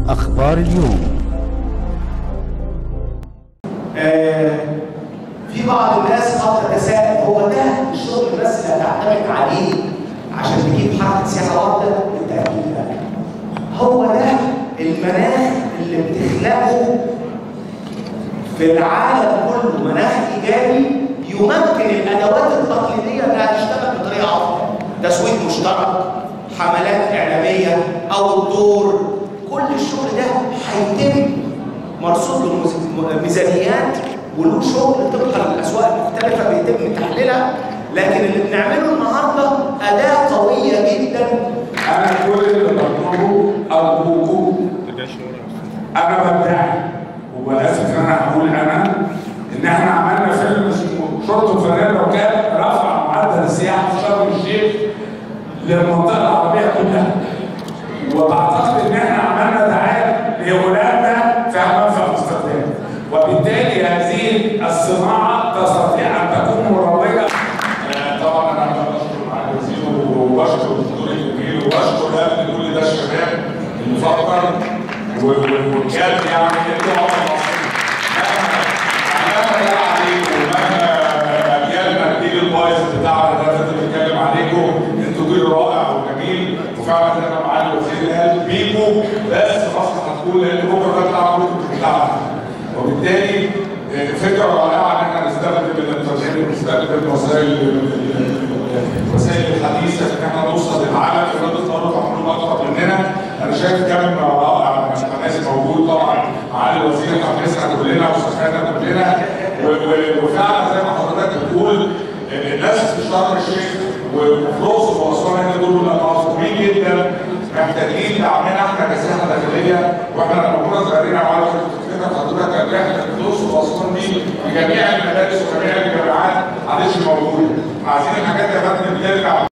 أخبار اليوم. في بعض الناس قد تتساءل، هو ده الشغل بس اللي هتعتمد عليه عشان تجيب حركه سياحه واحده؟ بالتاكيد لا. هو ده المناخ اللي بتخلقه في العالم كله، مناخ ايجابي يمكن الادوات التقليديه انها تشتغل بطريقه افضل. تسويق مشترك، حملات اعلاميه او الدور، كل الشغل ده هيتم مرصود له ميزانيات وله شغل طبقا للاسواق المختلفه بيتم تحليلها، لكن اللي بنعمله النهارده اداه قويه جدا. انا كل اللي بطلبه ارجوكم، انا بدعي وبالاسف ان انا هقول ان احنا عملنا فيلم اسمه شرطه فنان، وكان رفع معدل السياحه في شرم الشيخ للمنطقه العربيه كلها، وبعتقد ان احنا عملنا دعايه لاولادنا في منفذ الاستخدام، وبالتالي هذه الصناعه تستطيع ان تكون مربيه. طبعا انا بشكر معالي الوزير وبشكر الدكتور الجميل وبشكر قبل كل ده الشباب اللي فكر وبجد يعني انتوا عمر مصري مهما جه عليكم ومهما اجيالنا الجيل البايظ بتاعنا ده اللي بيتكلم عليكم، انتوا جيل رائع وجميل، وفعلا زي ما معالي الوزير قال بيكوا بس مصر هتكون، لان بكره ده بتاع كلكم بتاعنا. وبالتالي فكره رائعه ان احنا نستخدم الانترنت ونستخدم الوسائل الحديثه ان احنا نوصل للعالم ونقدر نتطرق حلول اكتر مننا. انا شايف كم رائع من الناس موجود، طبعا معالي الوزير حمسنا كلنا وسخنا كلنا، وفعلا زي ما حضرتك بتقول الناس في شرم الشيخ وفي الاقصر واسوان هنا دول مظلومين جدا، محتاجين دعمنا احنا كسياحه داخليه. واحنا لما كنا صغيرين على فكره حضرتك الرحله في الاقصر واسوان دي في جميع المدارس وجميع الجامعات ما عادش موجوده. عايزين الحاجات دي يا فندم ترجع.